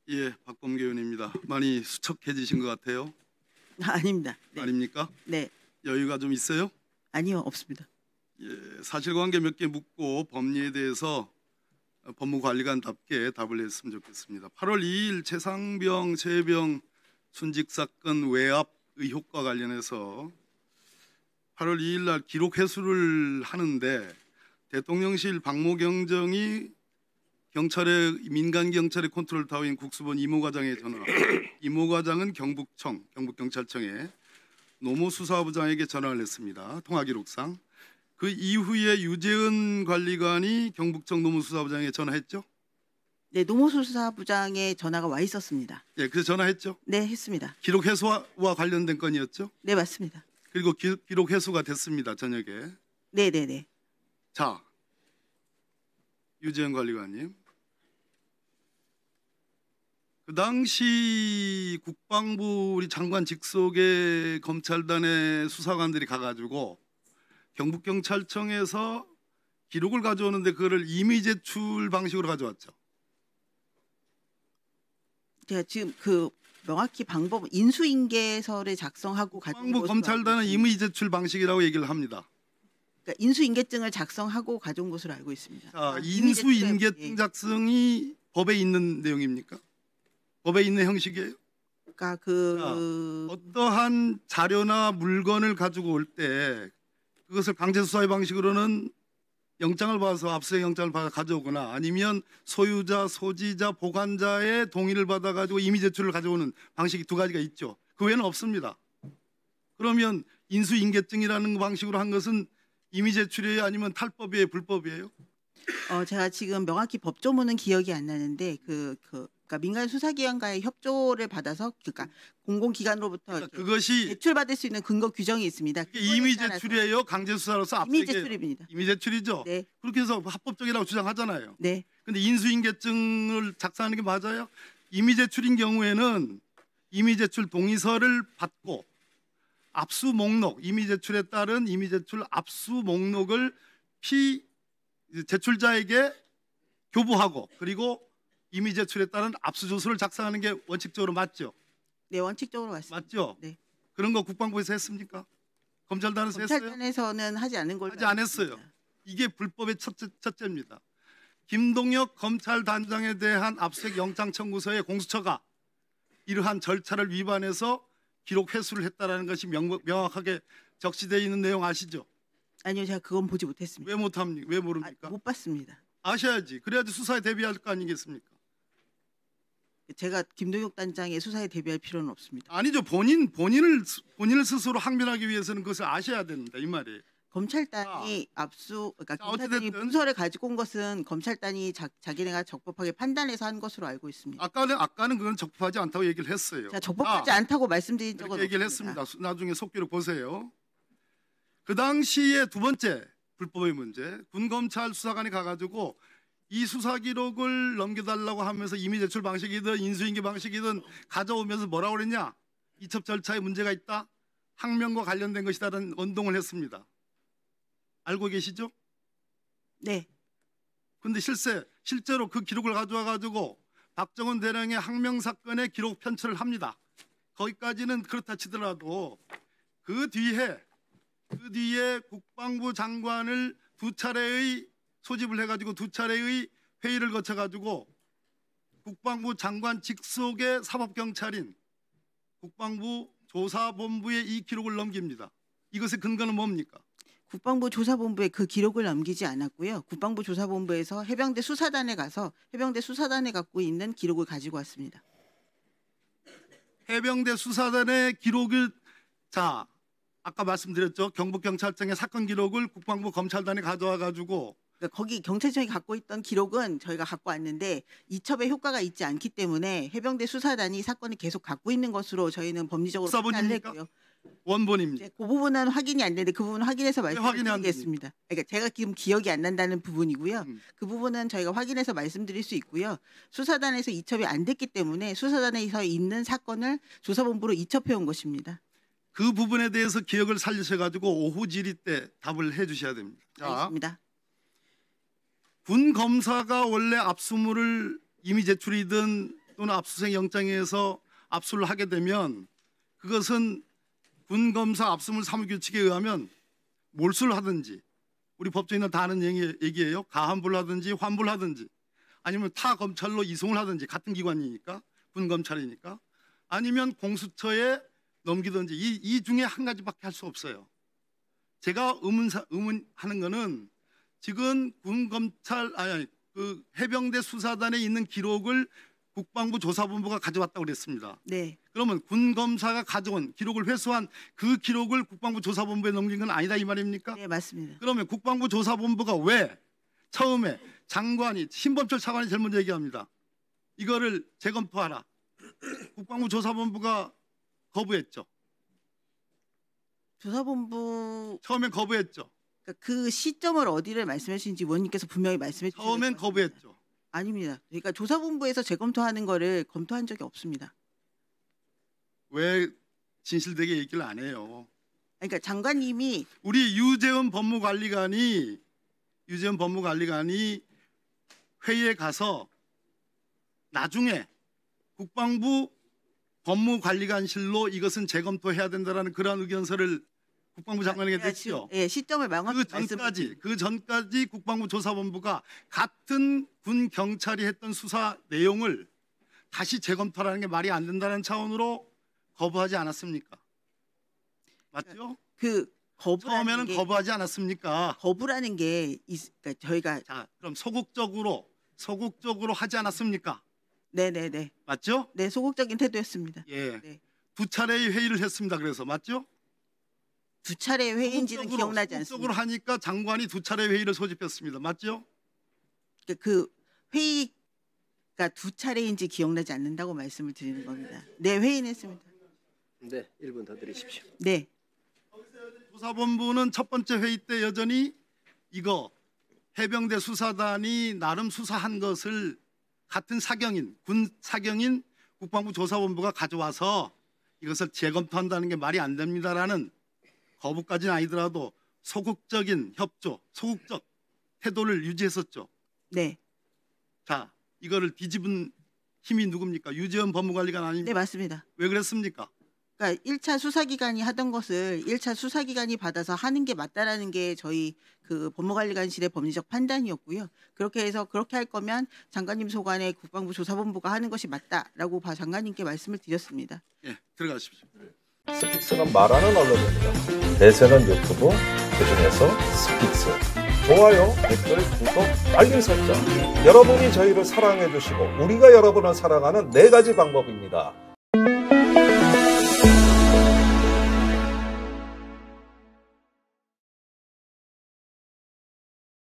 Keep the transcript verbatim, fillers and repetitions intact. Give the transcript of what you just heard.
예, 박범계 의원입니다. 많이 수척해지신 것 같아요. 아닙니다. 네. 아닙니까? 네. 여유가 좀 있어요? 아니요, 없습니다. 예, 사실관계 몇 개 묻고 법리에 대해서 법무관리관답게 답을 했으면 좋겠습니다. 팔월 이일 최상병, 최혜병 순직 사건 외압 의혹과 관련해서 팔월 이일 날 기록 회수를 하는데 대통령실 박모경정이 경찰의 민간 경찰의 컨트롤 타워인 국수본 이모과장에 전화. 이모과장은 경북청, 경북경찰청에 노무수사부장에게 전화를 했습니다. 통화기록상. 그 이후에 유재은 관리관이 경북청 노무수사부장에 전화했죠? 네, 노무수사부장의 전화가 와 있었습니다. 예, 그래서 전화했죠? 네, 했습니다. 기록 회수와 관련된 건이었죠? 네, 맞습니다. 그리고 기, 기록 회수가 됐습니다. 저녁에. 네, 네, 네. 자, 유재은 관리관님. 그 당시 국방부 우리 장관 직속의 검찰단의 수사관들이 가가지고 경북경찰청에서 기록을 가져오는데 그거를 임의 제출 방식으로 가져왔죠. 제가 지금 그 명확히 방법 인수인계서를 작성하고 가져온 국방부 것으로 검찰단은 알고 임의 제출 방식이라고 얘기를 합니다. 그러니까 인수인계증을 작성하고 가져온 것으로 알고 있습니다. 자, 아, 임의 제출에- 인수인계증 예. 작성이 법에 있는 내용입니까? 법에 있는 형식이에요? 그러니까 그 어떠한 자료나 물건을 가지고 올 때 그것을 강제수사의 방식으로는 영장을 받아서 압수수색 영장을 받아 가져오거나 아니면 소유자, 소지자, 보관자의 동의를 받아가지고 임의 제출을 가져오는 방식이 두 가지가 있죠. 그 외에는 없습니다. 그러면 인수인계증이라는 방식으로 한 것은 임의 제출이에요? 아니면 탈법이에요? 불법이에요? 어 제가 지금 명확히 법조문은 기억이 안 나는데 그 그 그러니까 민간 수사기관과의 협조를 받아서 그러니까 공공기관으로부터 그러니까 이렇게 그것이 제출받을 수 있는 근거 규정이 있습니다. 그게 그거에 임의 따라서 제출이에요? 강제수사로서 임의 압수수색이에요? 제출입니다. 임의 제출이죠? 네, 그렇게 해서 합법적이라고 주장하잖아요. 네, 근데 인수인계증을 작성하는 게 맞아요? 임의 제출인 경우에는 임의 제출 동의서를 받고 압수 목록, 임의 제출에 따른 임의 제출 압수 목록을 피 제출자에게 교부하고 그리고 임의 제출에 따른 압수조서를 작성하는 게 원칙적으로 맞죠? 네 원칙적으로 맞습니다. 맞죠? 네. 그런 거 국방부에서 했습니까? 검찰단에서 했어요? 검찰단에서는 하지 않은 걸로 하지 알고 않았어요. 있습니다. 이게 불법의 첫째, 첫째입니다. 김동혁 검찰단장에 대한 압수수색 영장 청구서의 공수처가 이러한 절차를 위반해서 기록 회수를 했다라는 것이 명, 명확하게 적시되어 있는 내용 아시죠? 아니요, 제가 그건 보지 못했습니다. 왜 못합니까? 왜 아, 모릅니까? 못 봤습니다. 아셔야지. 그래야지 수사에 대비할 거 아니겠습니까? 제가 김동혁 단장의 수사에 대비할 필요는 없습니다. 아니죠. 본인 본인을 본인을 스스로 항변하기 위해서는 그것을 아셔야 된다 이 말이에요. 검찰단이 압수 그러니까 자, 검찰단이 어찌됐든. 문서를 가지고 온 것은 검찰단이 자, 자기네가 적법하게 판단해서 한 것으로 알고 있습니다. 아까는 아까는 그건 적법하지 않다고 얘기를 했어요. 제가 적법하지 아, 않다고 말씀드린 적은 그렇게 얘기를 없습니다. 했습니다. 수- 나중에 속기록 보세요. 그 당시에 두 번째 불법의 문제, 군검찰 수사관이 가가지고 이 수사 기록을 넘겨달라고 하면서 임의 제출 방식이든 인수인계 방식이든 가져오면서 뭐라고 그랬냐? 이첩 절차에 문제가 있다. 항명과 관련된 것이다라는 언동을 했습니다. 알고 계시죠? 네, 근데 실제 실제로 그 기록을 가져와 가지고 박정훈 대령의 항명 사건의 기록 편철을 합니다. 거기까지는 그렇다 치더라도 그 뒤에 그 뒤에 국방부 장관을 두 차례의 소집을 해가지고 두 차례의 회의를 거쳐가지고 국방부 장관 직속의 사법경찰인 국방부 조사본부에 이 기록을 넘깁니다. 이것의 근거는 뭡니까? 국방부 조사본부에 그 기록을 남기지 않았고요. 국방부 조사본부에서 해병대 수사단에 가서 해병대 수사단에 갖고 있는 기록을 가지고 왔습니다. 해병대 수사단의 기록을 자 아까 말씀드렸죠. 경북경찰청의 사건 기록을 국방부 검찰단에 가져와 가지고 그러니까 거기 경찰청이 갖고 있던 기록은 저희가 갖고 왔는데 이첩에 효과가 있지 않기 때문에 해병대 수사단이 사건을 계속 갖고 있는 것으로 저희는 법리적으로 판단을 수사본입니까? 했고요. 원본입니다. 이제 그 부분은 확인이 안 되는데 그 부분 확인해서 확인이 안 말씀드리겠습니다. 그러니까 제가 지금 기억이 안 난다는 부분이고요. 음. 그 부분은 저희가 확인해서 말씀드릴 수 있고요. 수사단에서 이첩이 안 됐기 때문에 수사단에서 있는 사건을 조사본부로 이첩해 온 것입니다. 그 부분에 대해서 기억을 살리셔가지고 오후 질의 때 답을 해주셔야 됩니다. 자, 알겠습니다. 군 검사가 원래 압수물을 임의 제출이든 또는 압수수색 영장에서 압수를 하게 되면 그것은 군검사 압수물 사무규칙에 의하면 몰수를 하든지 우리 법조인은 다 아는 얘기- 얘기예요. 가환부를 하든지 환부를 하든지 아니면 타 검찰로 이송을 하든지 같은 기관이니까 군검찰이니까 아니면 공수처에 넘기든지 이, 이 중에 한 가지밖에 할 수 없어요. 제가 의문사, 의문하는 거는 지금 군검찰 아니, 아니 그 해병대 수사단에 있는 기록을 국방부 조사본부가 가져왔다고 그랬습니다. 네. 그러면 군검사가 가져온 기록을 회수한 그 기록을 국방부 조사본부에 넘긴 건 아니다 이 말입니까? 네, 맞습니다. 그러면 국방부 조사본부가 왜 처음에 장관이 신범철 차관이 제일 먼저 얘기합니다. 이거를 재검토하라. 국방부 조사본부가 거부했죠. 조사본부 처음엔 거부했죠. 그러니까 그 시점을 어디를 말씀해 주신지 의원님께서 분명히 말씀해 주셔야 처음엔 될것 같습니다. 거부했죠. 아닙니다. 그러니까 조사본부에서 재검토하는 거를 검토한 적이 없습니다. 왜 진실되게 얘기를 안 해요? 그러니까 장관님이 우리 유재원 법무관리관이 유재원 법무관리관이 회의에 가서 나중에 국방부 법무관리관실로 이것은 재검토해야 된다라는 그러한 의견서를 국방부 장관에게 제가 지금, 냈죠. 예, 시점을 명확히 그 말씀. 전까지 그 전까지 국방부 조사본부가 같은 군 경찰이 했던 수사 내용을 다시 재검토하는 게 말이 안 된다는 차원으로 거부하지 않았습니까? 맞죠? 그 거부라는 처음에는 게 거부하지 않았습니까? 거부라는 게 있, 그러니까 저희가 자, 그럼 소극적으로 소극적으로 하지 않았습니까? 네네네 맞죠? 네 소극적인 태도였습니다. 예. 네. 두 차례의 회의를 했습니다. 그래서 맞죠? 두 차례 회의인지는 소극적으로, 기억나지 소극적으로 않습니다. 하니까 장관이 두 차례 회의를 소집했습니다. 맞죠? 그러니까 그 회의가 두 차례인지 기억나지 않는다고 말씀을 드리는 겁니다. 네 회의는 했습니다. 네, 일 분 더 드리십시오. 네. 조사본부는 첫 번째 회의 때 여전히 이거 해병대 수사단이 나름 수사한 것을 같은 사경인 군 사경인 국방부 조사본부가 가져와서 이것을 재검토한다는 게 말이 안 됩니다라는 거부까지는 아니더라도 소극적인 협조, 소극적 태도를 유지했었죠. 네. 자, 이거를 뒤집은 힘이 누굽니까? 유재원 법무관리관 아닙니까? 네 맞습니다. 왜 그랬습니까? 그러니까 일 차 수사기관이 하던 것을 일 차 수사기관이 받아서 하는 게 맞다라는 게 저희 그 법무관리관실의 법리적 판단이었고요. 그렇게 해서 그렇게 할 거면 장관님 소관에 국방부 조사본부가 하는 것이 맞다라고 바- 장관님께 말씀을 드렸습니다. 예, 들어가십시오. 스픽스는 말하는 언론입니다. 대세는 유튜브, 그중에서 스픽스. 좋아요, 댓글, 구독, 알림 설정. 여러분이 저희를 사랑해 주시고 우리가 여러분을 사랑하는 네 가지 방법입니다.